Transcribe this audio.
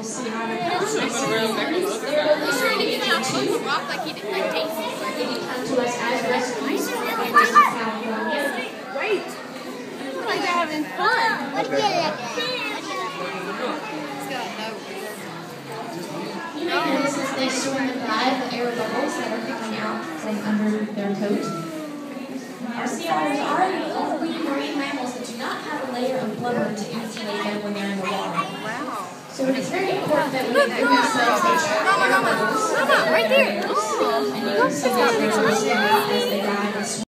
the sea otter comes. He's trying to get out on the rock like he did, like Daisy. They come to us as rescues from California. Wait. Looks like they're having fun. Let's get it You may notice as they swim and dive the air bubbles that are coming out from under their coat. Now, sea otters are the only marine mammals that do not have a layer of blubber to insulate them when they're in the water. Wow. So it's very important that we give ourselves a trap air bubbles. Mama, right there. And you can see that as they dive and swim.